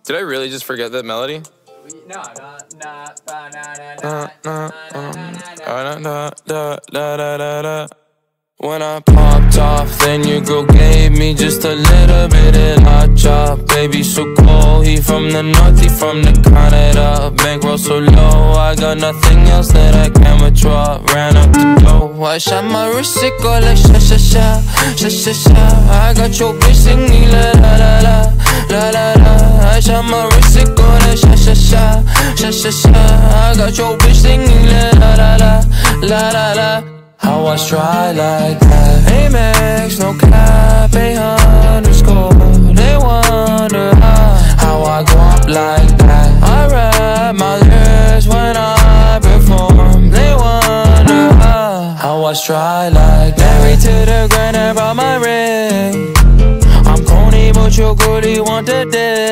Did I really just forget that melody? No. When I popped off, then your girl gave me just a little bit of hot chop. Baby so cold, he from the north, he from the Canada. Bankroll so low, I got nothing else that I can withdraw. Ran up the dough, I shot my wrist, it go like sha sha sha, sha sha sha. I got your bitch singing la la la la, la la la. I shot my wrist, it go like sha sha sha, sha sha sha. I got your bitch singing la la la la, la la la. How I try like that? Amex, no cap, _. They wonder how I go up like that. I rap my lyrics when I perform. They wonder how I try like that. Married to the grind, I brought my ring. I'm corny, but your girlie want the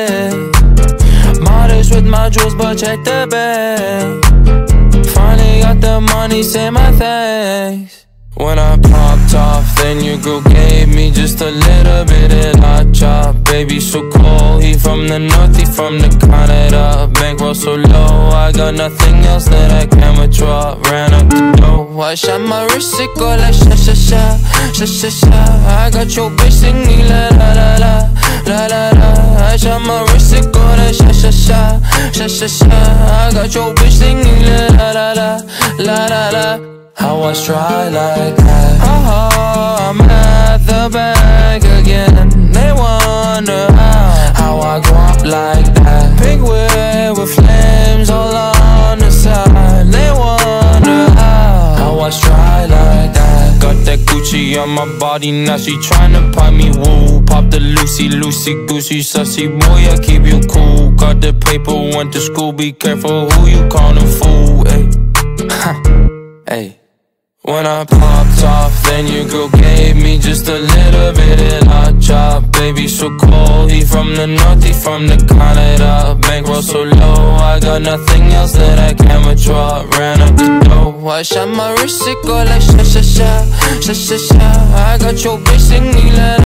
dick. Modest with my jewels, but check the bag. Finally got the money, say my thanks. When I popped off, then your girl gave me just a little bit of hot chop. Baby so cold, he from the north, he from the Canada. Bankroll so low, I got nothing else that I can withdraw. Ran up the dough, I shot my wrist, it go like sha sha sha, sha sha sha. I got your bitch singing la la la la, la la la. I shot my wrist, it go like sha sha sha, sha sha sha. I got your bitch singing la la la la, la la la. How I try like that? I'm at the bank again. They wonder how I go up like that. Pink whip with flames all on the side. They wonder how I try like that. Got that Gucci on my body, now she tryna pop me woo. Pop the Lucy, goosey, sussy boy, I keep you cool. Got the paper, went to school, be careful who you callin' fool. Ayy, ayy. When I popped off, then your girl gave me just a little bit of hot chop. Baby so cold, he from the north, he from the Canada. Bankroll so low, I got nothing else that I can withdraw. Ran up the dough, I shot my wrist, it go like sha sha sha, sha sha sha. I got your bitch singing la